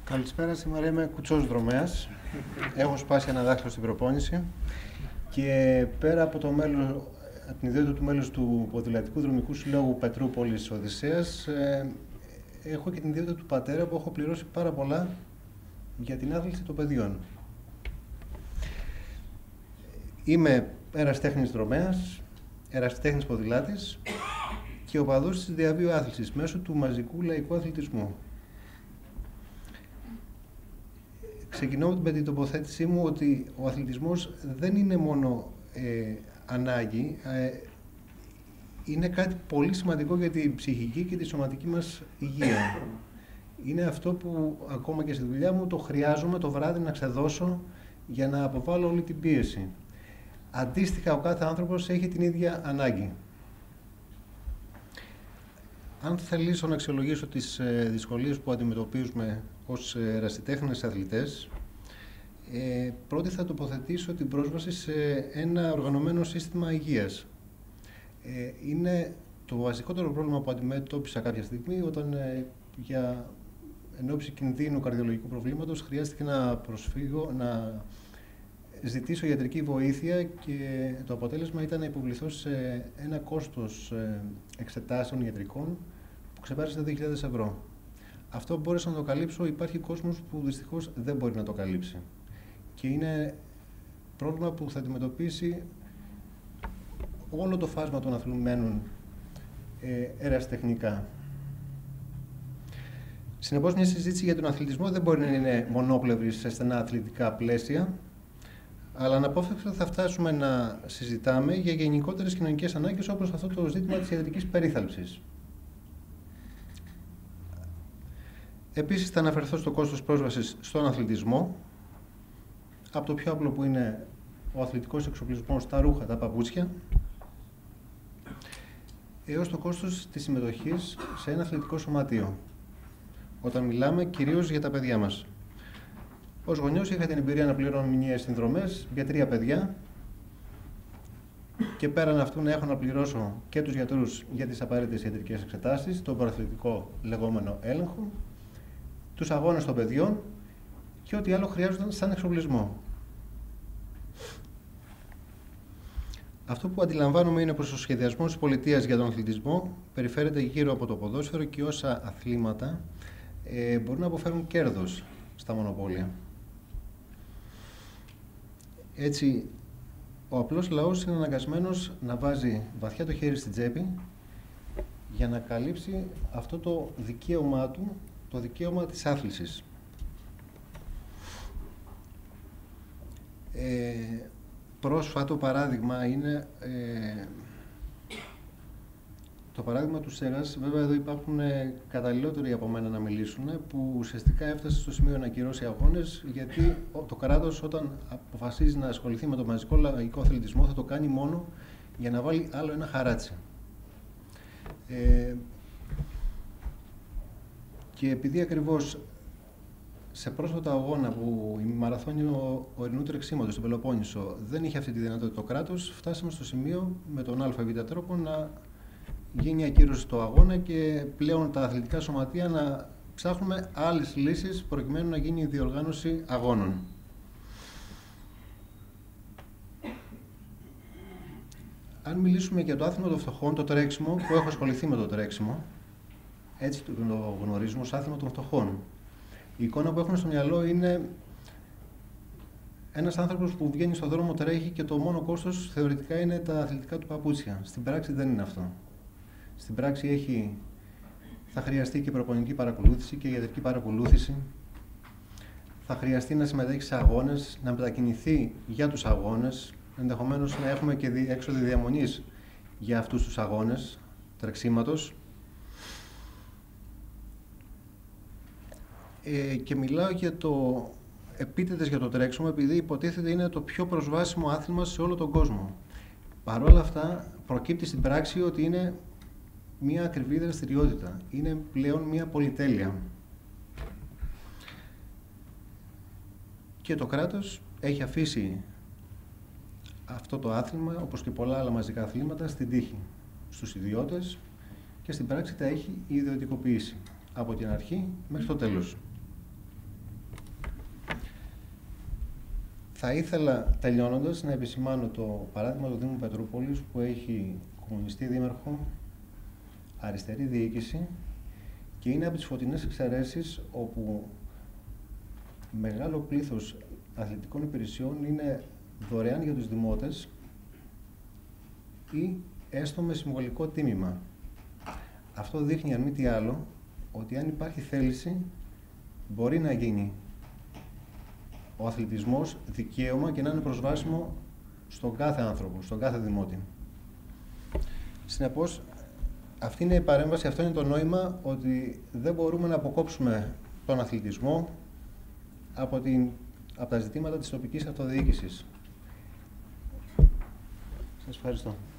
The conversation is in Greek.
Καλησπέρα, σήμερα είμαι κουτσός δρομέας. Έχω σπάσει ένα δάχτυλο στην προπόνηση και πέρα από την ιδιότητα του μέλους του Ποδηλατικού Δρομικού Συλλόγου Πετρούπολης Οδυσσέας, έχω και την ιδιότητα του πατέρα που έχω πληρώσει πάρα πολλά για την άθληση των παιδιών. Είμαι ερασιτέχνης δρομέας, ερασιτέχνης ποδηλάτης και οπαδός της διαβίου άθλησης μέσω του μαζικού λαϊκού αθλητισμού. Ξεκινώ με την τοποθέτησή μου ότι ο αθλητισμός δεν είναι μόνο ανάγκη, είναι κάτι πολύ σημαντικό για την ψυχική και τη σωματική μας υγεία. Είναι αυτό που ακόμα και στη δουλειά μου το χρειάζομαι το βράδυ να ξεδώσω για να αποβάλω όλη την πίεση. Αντίστοιχα, ο κάθε άνθρωπος έχει την ίδια ανάγκη. Αν θελήσω να αξιολογήσω τις δυσκολίες που αντιμετωπίζουμε ως ερασιτέχνες αθλητές, πρώτη θα τοποθετήσω την πρόσβαση σε ένα οργανωμένο σύστημα υγείας. Είναι το βασικότερο πρόβλημα που αντιμετώπισα κάποια στιγμή όταν εν ώψη κινδύνου καρδιολογικού προβλήματος χρειάστηκε να ζητήσω ιατρική βοήθεια και το αποτέλεσμα ήταν να υποβληθώ σε ένα κόστος εξετάσεων ιατρικών που ξεπέρασε τα 2.000 ευρώ. Αυτό μπόρεσα να το καλύψω, υπάρχει κόσμος που δυστυχώς δεν μπορεί να το καλύψει. Και είναι πρόβλημα που θα αντιμετωπίσει όλο το φάσμα των αθλουμένων ερασιτεχνικά. Συνεπώς, μια συζήτηση για τον αθλητισμό δεν μπορεί να είναι μονόπλευρη σε στενά αθλητικά πλαίσια, αλλά αναπόφευκτα θα φτάσουμε να συζητάμε για γενικότερες κοινωνικές ανάγκες, όπως αυτό το ζήτημα της ιατρικής περίθαλψης. Επίσης, θα αναφερθώ στο κόστος πρόσβασης στον αθλητισμό, από το πιο απλό που είναι ο αθλητικός εξοπλισμός, τα ρούχα, τα παπούτσια, έως το κόστος της συμμετοχής σε ένα αθλητικό σωματείο, όταν μιλάμε κυρίως για τα παιδιά μας. Ως γονιός είχα την εμπειρία να πληρώνω μηνιαίες συνδρομές για 3 παιδιά και πέραν αυτού να έχω να πληρώσω και τους γιατρούς για τις απαραίτητες ιατρικές εξετάσεις, τον προαθλητικό λεγόμενο έλεγχο, τους αγώνες των παιδιών και ό,τι άλλο χρειάζονταν σαν εξοπλισμό. Αυτό που αντιλαμβάνομαι είναι πως ο σχεδιασμός της πολιτείας για τον αθλητισμό περιφέρεται γύρω από το ποδόσφαιρο και όσα αθλήματα μπορούν να αποφέρουν κέρδος στα μονοπόλια. Έτσι, ο απλός λαός είναι αναγκασμένος να βάζει βαθιά το χέρι στην τσέπη για να καλύψει αυτό το δικαίωμά του, το δικαίωμα της άθλησης. Πρόσφατο παράδειγμα είναι το παράδειγμα του ΣΕΡΑΣ. Βέβαια εδώ υπάρχουν καταλληλότεροι από μένα να μιλήσουν, που ουσιαστικά έφτασε στο σημείο να ακυρώσει αγώνες, γιατί το κράτος όταν αποφασίζει να ασχοληθεί με το μαζικό λαϊκό αθλητισμό θα το κάνει μόνο για να βάλει άλλο ένα χαράτσι. Και επειδή ακριβώς σε πρόσφατο αγώνα που η μαραθώνιο ορεινού τρεξίματος στο Πελοπόννησο δεν είχε αυτή τη δυνατότητα το κράτος, φτάσαμε στο σημείο με τον ΑΒ τρόπο να γίνει ακύρωση στο αγώνα και πλέον τα αθλητικά σωματεία να ψάχνουμε άλλες λύσεις προκειμένου να γίνει η διοργάνωση αγώνων. Αν μιλήσουμε για το άθλημα των φτωχών, το τρέξιμο, που έχω ασχοληθεί με το τρέξιμο, έτσι το γνωρίζουμε ως άθλημα των φτωχών. Η εικόνα που έχουμε στο μυαλό είναι ένας άνθρωπος που βγαίνει στον δρόμο, τρέχει και το μόνο κόστος θεωρητικά είναι τα αθλητικά του παπούτσια. Στην πράξη δεν είναι αυτό. Στην πράξη θα χρειαστεί και προπονητική παρακολούθηση και ιατρική παρακολούθηση. Θα χρειαστεί να συμμετέχει σε αγώνες, να μετακινηθεί για τους αγώνες, ενδεχομένως να έχουμε και έξοδοι διαμονής για αυτούς τους αγώνες τρεξίματος. Και μιλάω για το επίτηδες για το τρέξιμο, επειδή υποτίθεται είναι το πιο προσβάσιμο άθλημα σε όλο τον κόσμο. Παρ' όλα αυτά, προκύπτει στην πράξη ότι είναι μια ακριβή δραστηριότητα. Είναι πλέον μια πολυτέλεια. Και το κράτος έχει αφήσει αυτό το άθλημα, όπως και πολλά άλλα μαζικά αθλήματα, στην τύχη στους ιδιώτες και στην πράξη τα έχει ιδιωτικοποιήσει από την αρχή μέχρι το τέλος. Θα ήθελα, τελειώνοντας, να επισημάνω το παράδειγμα του Δήμου Πετρούπολης, που έχει κομμουνιστή δήμαρχο, αριστερή διοίκηση, και είναι από τις φωτεινές εξαιρέσεις όπου μεγάλο πλήθος αθλητικών υπηρεσιών είναι δωρεάν για τους δημότες ή έστω με συμβολικό τίμημα. Αυτό δείχνει, αν μη τι άλλο, ότι αν υπάρχει θέληση, μπορεί να γίνει ο αθλητισμός δικαίωμα και να είναι προσβάσιμο στον κάθε άνθρωπο, στον κάθε δημότη. Συνεπώς, αυτή είναι η παρέμβαση, αυτό είναι το νόημα, ότι δεν μπορούμε να αποκόψουμε τον αθλητισμό από τα ζητήματα της τοπικής αυτοδιοίκησης. Σας ευχαριστώ.